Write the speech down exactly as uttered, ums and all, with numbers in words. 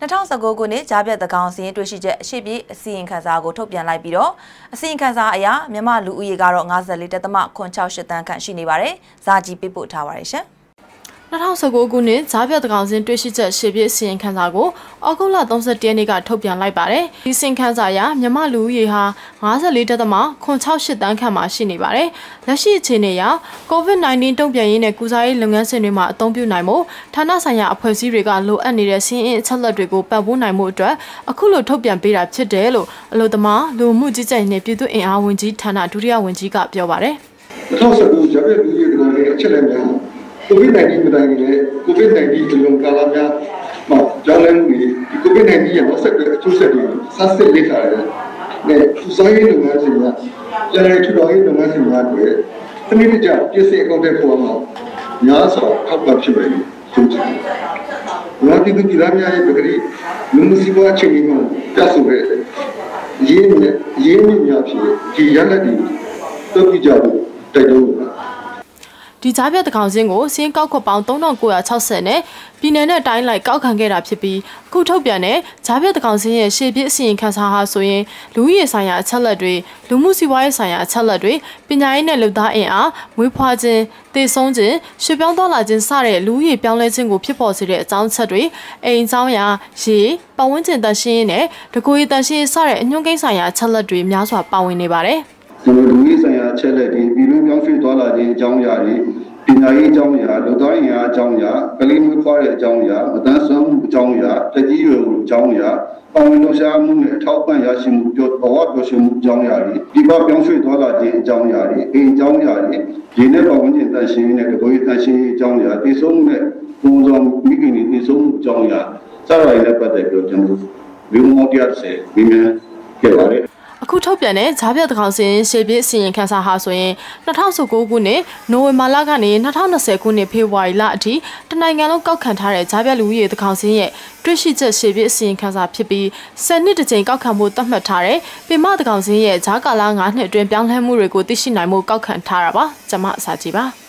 နှစ်ထောင်ဆယ်ကိုခုနှစ်ကြားပြတ်သကောင်စီရင်တွေ့ရှိချက်ရှေ့ပြေးအစီရင်ခံစာကိုထုတ်ပြန်လိုက်ပြီးတော့အစီရင်ခံစာအရမြန်မာလူဦးရေကတော့၅၄.၇၆၈တန်းခန့်ရှိနေပါတယ်။ဇာကြီးပေးပို့ထားပါတယ်ရှင်။နှစ်ထောင်ဆယ်ကိုခုနှစ်ဂျားပြတ်တကောင်စင်တွေ့ရှိချက်ရှေ့ပြေးအစီရင်ခံစာကိုဩဂုတ်လ၃၁ရက်နေ့ကထုတ်ပြန်လိုက်ပါတယ်။ဒီအစီရင်ခံစာအရမြန်မာလူဦးရေဟာ၅၄.၇၆၈တန်းခန့်မှာရှိနေပါတယ်။လက်ရှိအခြေအနေအရ ကိုဗစ်-၁၉ တုံ့ပြန်ရေးနဲ့ကုစားရေးလုပ်ငန်းစဉ်တွေမှာအသုံးပြုနိုင်မှုဌာနဆိုင်ရာအဖွဲ့အစည်းတွေကလိုအပ်နေတဲ့စီးရင်အချက်လက်တွေကိုပံ့ပိုးနိုင်မှုအတွက်အခုလိုထုတ်ပြန်ပေးတာဖြစ်တယ်လို့အလို့သမားလူမှုကြီးကြပ်ရေးနဲ့ပြည်သူ့အင်အားဝန်ကြီးဌာနဒုတိယဝန်ကြီးကပြောပါတယ်။၂၀၁၉ဂျားပြတ်လူဦးရေတကောင်ရဲ့အချက်လက်များကိုဗစ်-၁၉ မတိုင်ခင်လည်းကိုဗစ်-၁၉ ဒီလိုကာလများမှာကြောင်းလဲမှုတွေကိုဗစ်-၁၉ ရဲ့နောက်ဆက်တွဲအကျိုးဆက်တွေဆန်းစစ်လေ့လာရတယ်။နဲ့ကုစားရေးလုပ်ငန်းစဉ်များပြန်လည်ထူထောင်ရေးလုပ်ငန်းစဉ်များတွေစနစ်တကျပြည်စင်အကောင့်တွေပေါ်မှာများစွာထောက်ပံ့ဖြစ်မယ်လို့ဆိုချင်တယ်။မြန်မာပြည်သူပြည်သားများရဲ့ပဂတိလူမှုစီးပွားအခြေအနေမှာပြဆိုတဲ့ရင်းနဲ့ရင်းမြစ်များဖြစ်ဒီရလဒ်တွေတုံ့ပြန်ကြဖို့တိုက်တွန်းပါတယ်။ဒီကြားပြတ်တကောင်စင်းကိုစင်းကောက်ခွက်ပေါင်း၃ထောင်၉ရာ၆ဆယ်နဲ့ပြည်내နဲ့တိုင်းလိုက်ကောက်ခံခဲ့တာဖြစ်ပြီးအခုထုတ်ပြန်တဲ့ကြားပြတ်တကောင်စင်းရဲ့ရှေ့ပြေးအစီရင်ခံစာဟာဆိုရင်လူဦးရေဆိုင်ရာအချက်လက်တွေလူမှုစီးပွားရေးဆိုင်ရာအချက်လက်တွေပညာရေးနဲ့လုပ်သားအင်အားမွေးဖွားခြင်းတည်ဆုံးခြင်းရွှေ့ပြောင်းသွားလာခြင်းစတဲ့လူဦးရေပြောင်းလဲခြင်းကိုဖြစ်ပေါ်စေတဲ့အကြောင်းချက်တွေအိမ်အကြောင်းအရာရေပတ်ဝန်းကျင်တန်ရှင်းရေးနဲ့တကူရီတန်ရှင်းရေးစတဲ့အညွှန်းကိန်းဆိုင်ရာအချက်လက်တွေများစွာပါဝင်နေပါတယ်။ကျွန်တော်လူကြီးဆိုင်ရာအချက်လက်တွေပြည်လူပြောင်းရွှေ့သွားလာခြင်းအကြောင်းအရာတွေပညာရေးအကြောင်းအရာလူသားအင်အားအကြောင်းအရာကလေးမွေးဖွားတဲ့အကြောင်းအရာမတန်းဆွမ်းမှုအကြောင်းအရာတကြီးရွယ်မှုအကြောင်းအရာပါဝင်လှူရှားမှုနဲ့အထောက်အပံ့ရရှိမှုပြောဘဝပြောရှိမှုအကြောင်းအရာတွေဒီပါပြောင်းရွှေ့သွားလာခြင်းအကြောင်းအရာတွေအိမ်အကြောင်းအရာတွေဒီနဲ့ပတ်ဝန်းကျင်တန်ရှင်းရေးနဲ့တကိုယ်ရေးတန်ရှင်းရေးအကြောင်းအရာတည်ဆုံးမှုနဲ့ပုံစံမိခင်တွေတည်ဆုံးမှုအကြောင်းအရာစတာတွေနဲ့ပတ်သက်ပြီးကျွန်တော်လူမှုတရားစေမိမယ်ခဲ့ပါတယ်အခုထုတ်ပြန်တဲ့ဂျားပြတ်တကောင်စင်ရှေ့ပြေးအစီရင်ခံစာဟာဆိုရင်၂၀၁၉ခုနှစ်နိုဝင်ဘာလကနေ၂၀၂၀ခုနှစ်ဖေဖော်ဝါရီလအထိတနိုင်ငံလုံးကောက်ခံထားတဲ့ဂျားပြတ်လူဦးရေတကောင်စင်ရဲ့တွေ့ရှိချက်ရှေ့ပြေးအစီရင်ခံစာဖြစ်ပြီးဆယ်နှစ်တစ်ကြိမ်ကောက်ခံမှုသတ်မှတ်ထားတဲ့ပင်မတကောင်စင်ရဲ့ဂျားကာလ၅နှစ်အတွင်းပြောင်းလဲမှုတွေကိုသိရှိနိုင်မှုကောက်ခံထားတာပါကျွန်မအစာကြည့်ပါ